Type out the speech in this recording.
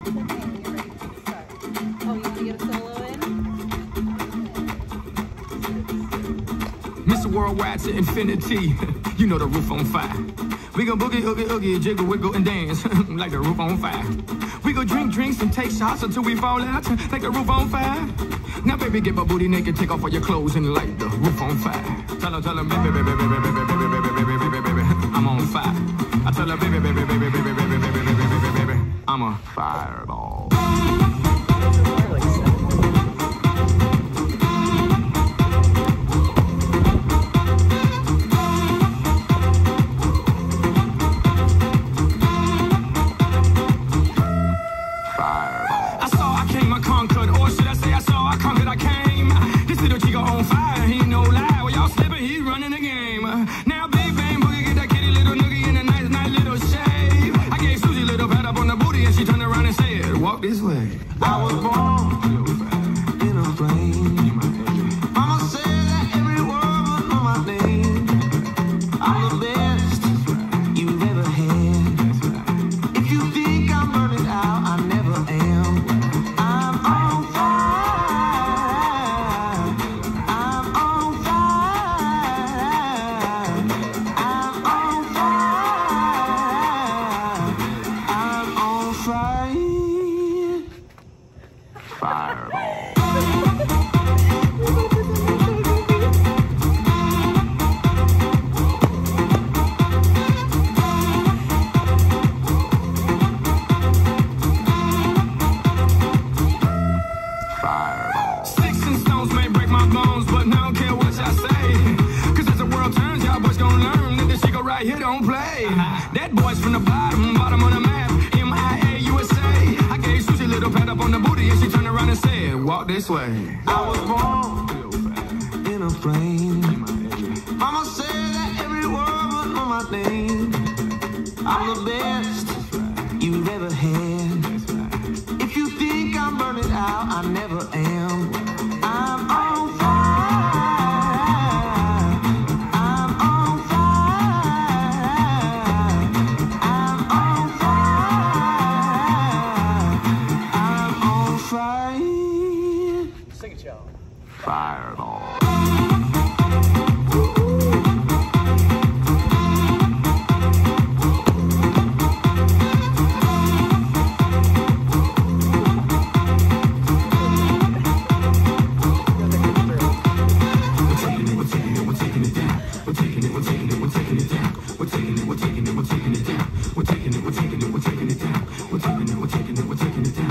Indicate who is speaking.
Speaker 1: Mr. Worldwide to infinity, you know the roof on fire. We gon' boogie, oogie, oogie, jiggle, wiggle, and dance like the roof on fire. We go drink drinks and take shots until we fall out like the roof on fire. Now baby, get my booty naked, take off all your clothes and light the roof on fire. Tell her, baby, baby, baby, baby, baby, baby, baby, baby, baby, I'm on fire. I tell her, baby, baby, baby, baby, baby, baby, baby, baby, baby, I'm a fireball. This way. I was born in a plane. Mama said that every word would know my name. I'm the best you've ever had. If you think I'm burning out, I never am. I'm on fire. I'm on fire. I'm on fire. I'm on fire. Fireball. Fireball. Sticks and stones may break my bones, but I don't care what y'all say. Cause as the world turns, y'all boys gon' learn that this shit go right here don't play. That boy's from the bottom of the map. MIA USA. I gave Susie a little pat up on the booty and she turned around and said, walk this way. I was born in a plane. Mama said that every word would know my name. I'm the best you've ever had. If you think I'm burning out, I never am. I'm on fire. I'm on fire. I'm on fire. I'm on fire. Sing it, y'all. Fireball. We're taking it down.